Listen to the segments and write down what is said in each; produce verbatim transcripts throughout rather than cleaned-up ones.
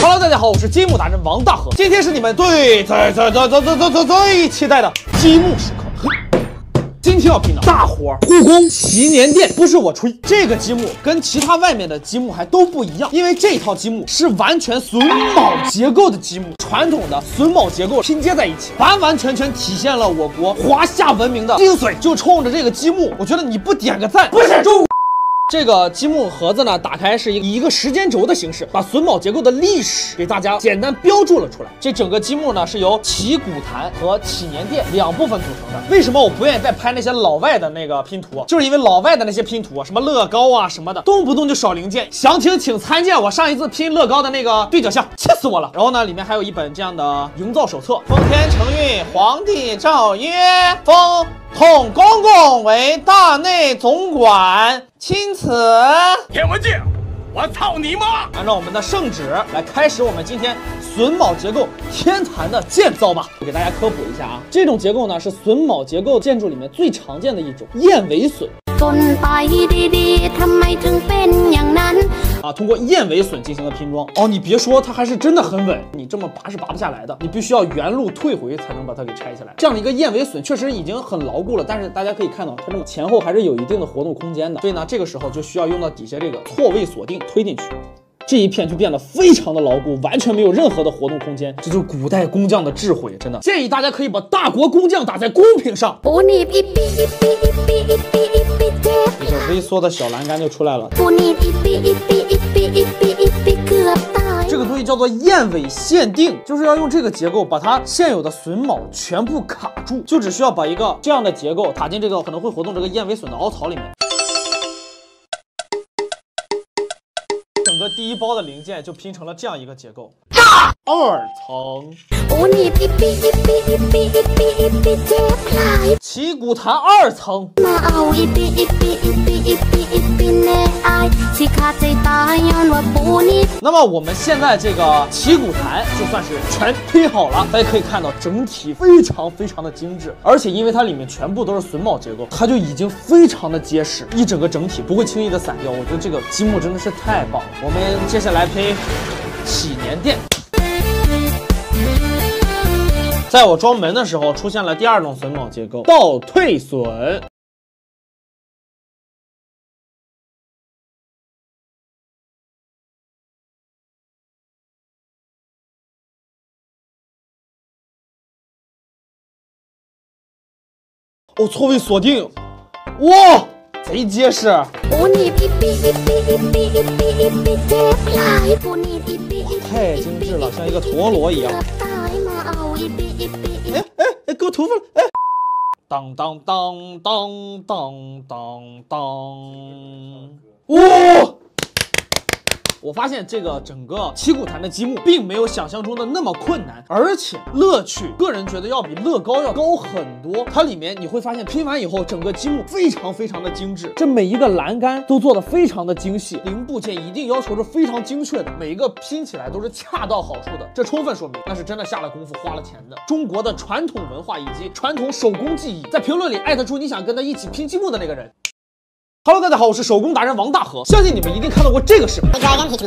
Hello， 大家好，我是积木达人王大河，今天是你们最最最最最最最最最期待的积木时刻。今天要拼的大活故宫祈年殿，不是我吹，这个积木跟其他外面的积木还都不一样，因为这套积木是完全榫卯结构的积木，传统的榫卯结构拼接在一起，完完全全体现了我国华夏文明的精髓。就冲着这个积木，我觉得你不点个赞，不是中。这个积木盒子呢，打开是以一个时间轴的形式，把榫卯结构的历史给大家简单标注了出来。这整个积木呢，是由祈古坛和祈年殿两部分组成的。为什么我不愿意再拍那些老外的那个拼图？就是因为老外的那些拼图，什么乐高啊什么的，动不动就少零件。详情请参见我上一次拼乐高的那个对角巷，气死我了。然后呢，里面还有一本这样的营造手册。奉天承运，皇帝诏曰：封统公公为大内总管，钦此。 田文镜，我操你妈！ 按照我们的圣旨来开始我们今天榫卯结构天坛的建造吧。我给大家科普一下啊，这种结构呢是榫卯结构建筑里面最常见的一种燕尾榫。啊，通过燕尾榫进行了拼装。哦，你别说，它还是真的很稳，你这么拔是拔不下来的，你必须要原路退回才能把它给拆下来。这样的一个燕尾榫确实已经很牢固了，但是大家可以看到，它这么前后还是有一定的活动空间的，所以呢，这个时候就需要用到底下这个错位锁定推进去。这一片就变得非常的牢固，完全没有任何的活动空间，这就是古代工匠的智慧，真的建议大家可以把大国工匠打在公屏上。一个微缩的小栏杆就出来了。这个东西叫做燕尾限定，就是要用这个结构把它现有的榫卯全部卡住，就只需要把一个这样的结构打进这个可能会活动这个燕尾榫的凹槽里面。整个第一包的零件就拼成了这样一个结构，二层。祈古坛二层。那么我们现在这个祈古坛就算是全拼好了，大家可以看到整体非常非常的精致，而且因为它里面全部都是榫卯结构，它就已经非常的结实，一整个整体不会轻易的散掉。我觉得这个积木真的是太棒了。我们接下来拼祈年殿。在我装门的时候，出现了第二种榫卯结构，倒退榫。哦，错位锁定，哇，贼结实！哇，太精致了，像一个陀螺一样。哎哎哎，给我涂了！哎，当当当当当当当，哇！我发现这个整个祈古坛的积木并没有想象中的那么困难，而且乐趣，个人觉得要比乐高要高很多。它里面你会发现拼完以后，整个积木非常非常的精致，这每一个栏杆都做的非常的精细，零部件一定要求是非常精确的，每一个拼起来都是恰到好处的。这充分说明那是真的下了功夫花了钱的。中国的传统文化以及传统手工技艺，在评论里艾特出你想跟他一起拼积木的那个人。Hello， 大家好，我是手工达人王大河，相信你们一定看到过这个视频。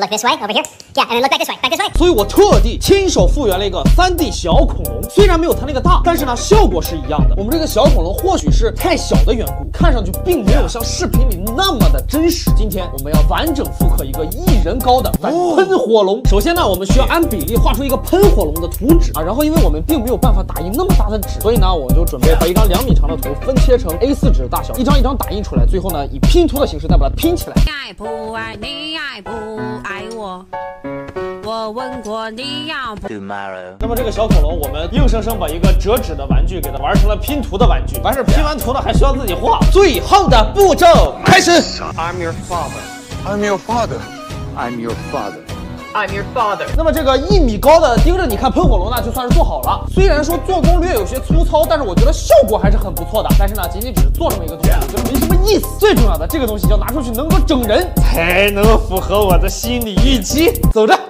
所以我特地亲手复原了一个 三 D 小恐龙，虽然没有它那个大，但是呢效果是一样的。我们这个小恐龙或许是太小的缘故，看上去并没有像视频里那么的真实。今天我们要完整复刻一个一人高的反喷火龙。首先呢，我们需要按比例画出一个喷火龙的图纸啊，然后因为我们并没有办法打印那么大的纸，所以呢我就准备把一张两米长的图分切成 A 四 纸大小，一张一张打印出来，最后呢以拼图的形式再把它拼起来。 爱不爱你爱不爱我？我问过你要不。 Tomorrow。 那么这个小恐龙，我们硬生生把一个折纸的玩具给它玩成了拼图的玩具。完事拼完图呢，还需要自己画。最后的步骤开始。 I'm your father. I'm your father. I'm your father. I'm your father。 那么这个一米高的盯着你看喷火龙呢，就算是做好了。虽然说做工略有些粗糙，但是我觉得效果还是很不错的。但是呢，仅仅只是做这么一个东西，我觉得没什么意思。最重要的，这个东西要拿出去能够整人，才能符合我的心理预期。走着。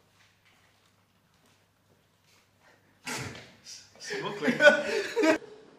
什么鬼？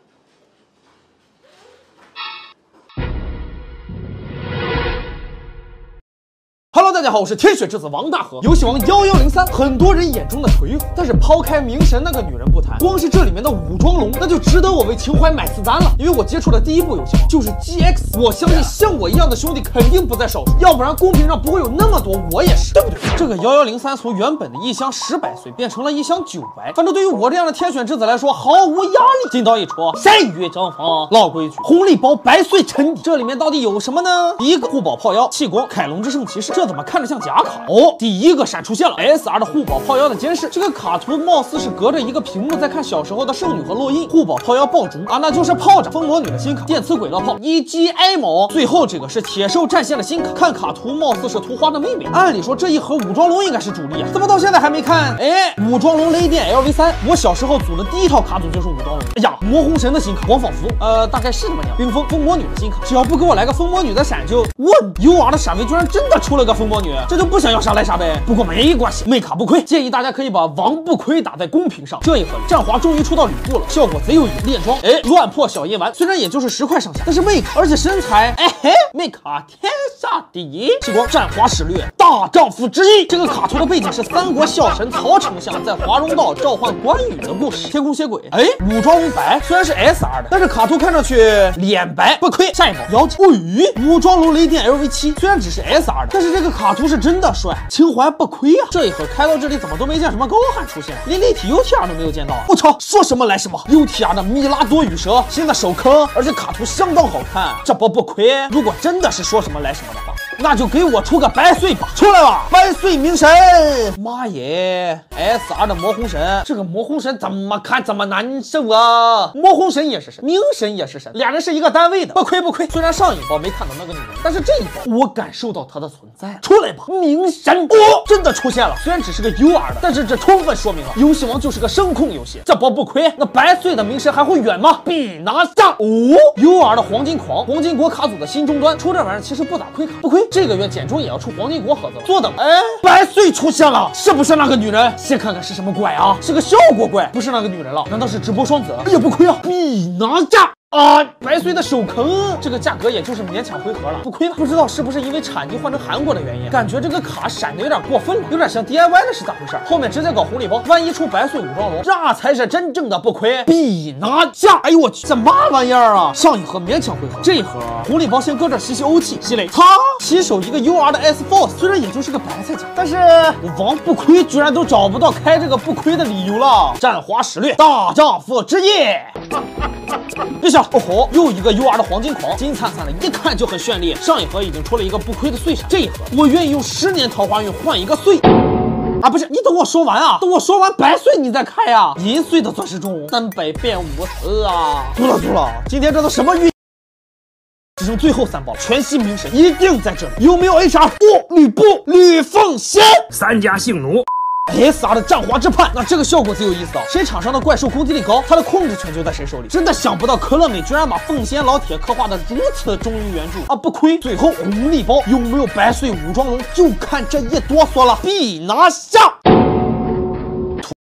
家好，我是天选之子王大河，游戏王幺幺零三，很多人眼中的锤子。但是抛开明神那个女人不谈，光是这里面的武装龙，那就值得我为情怀买次单了。因为我接触的第一部游戏王就是 G X， 我相信像我一样的兄弟肯定不在少数，要不然公屏上不会有那么多我也是，对不对？这个幺幺零三从原本的一箱十百岁变成了一箱九百，反正对于我这样的天选之子来说毫无压力。进刀一戳，山岳正方，老规矩，红力包百岁沉底，这里面到底有什么呢？第一个护宝炮腰，气光凯龙之圣骑士，这怎么看着像假卡？哦，第一个闪出现了 S R 的护宝炮腰的监视，这个卡图貌似是隔着一个屏幕在看小时候的圣女和洛印。护宝炮腰爆竹啊，那就是炮仗。疯魔女的新卡，电磁轨道炮一击 A 某。最后这个是铁兽战线的新卡，看卡图貌似是图花的妹妹。按理说这一盒武装龙应该是主力啊，怎么到现在还没看？哎，武装龙雷电 L V 三，我小时候组的第一套卡组就是武装龙。哎呀，魔红神的新卡，王仿佛，呃，大概是这么样。冰封疯魔女的新卡，只要不给我来个疯魔女的闪就问 U R 的闪位居然真的出了个疯魔女，这就不想要啥来啥呗。不过没关系，妹卡不亏，建议大家可以把王不亏打在公屏上。这一盒战华终于出到吕布了，效果贼有瘾。炼装，哎，乱破小夜丸，虽然也就是十块上下，但是妹卡，而且身材，哎嘿，妹卡天下第一。气光战华矢略，大丈夫之一。这个卡图的背景是三国笑神曹丞相在华容道召唤关羽的故事。天空蝎鬼，哎，武装龙白，虽然是 S R 的，但是卡图看上去脸白，不亏。下一步妖精，哎，武装龙雷电 L V 七，虽然只是 S R 的，但是这个卡图是真的帅，情怀不亏啊。这一盒开到这里怎么都没见什么高汉出现，连立体 U T R 都没有见到。我操，说什么来什么 ，U T R 的米拉多羽蛇新的手坑，而且卡图相当好看，这波不亏。如果真的是说什么来什么的话，那就给我出个百岁吧，出来吧，百岁明神！妈耶 ，S R 的魔红神，这个魔红神怎么看怎么难受啊！魔红神也是神，明神也是神，俩人是一个单位的，不亏不亏。虽然上一包没看到那个女人，但是这一包我感受到她的存在。出来吧，明神！哦，真的出现了，虽然只是个 U R 的，但是这充分说明了游戏王就是个声控游戏。这包不亏，那百岁的明神还会远吗？必拿下！哦 ，U R 的黄金狂，黄金国卡组的新终端，出这玩意儿其实不咋亏卡，不亏。这个月简中也要出黄金国盒子了，坐等。哎，百岁出现了，是不是那个女人？先看看是什么怪啊？是个效果怪，不是那个女人了，难道是直播双子？哎呀，不亏啊，必拿下！啊，百岁的手坑，这个价格也就是勉强回合了，不亏吧？不知道是不是因为产地换成韩国的原因，感觉这个卡闪的有点过分了，有点像 D I Y 的是咋回事？后面直接搞红力包，万一出百岁武装龙，这才是真正的不亏，必拿下！哎呦我去，这嘛玩意儿啊？上一盒勉强回合，这一盒红力包先搁这吸吸欧气，积累。他起手一个 U R 的 S Force， 虽然也就是个白菜价，但是我王不亏居然都找不到开这个不亏的理由了。战华矢略，大丈夫之夜。别想，哦吼，又一个 U R 的黄金狂，金灿灿的，一看就很绚丽。上一盒已经出了一个不亏的碎闪，这一盒我愿意用十年桃花运换一个碎。啊，不是，你等我说完啊，等我说完百岁你再开呀、啊。银碎的钻石中，三百变五次啊！足了足了，今天这都什么运？只剩最后三包，全息明神一定在这里。有没有 H R？ 哦，吕布、吕奉先， 三家姓奴。 S R 的战华之畔，那这个效果贼有意思啊！谁场上的怪兽攻击力高，他的控制权就在谁手里。真的想不到可乐美居然把奉先老铁刻画的如此忠于原著啊！不亏。最后红力包有没有百岁武装龙，就看这一哆嗦了，必拿下。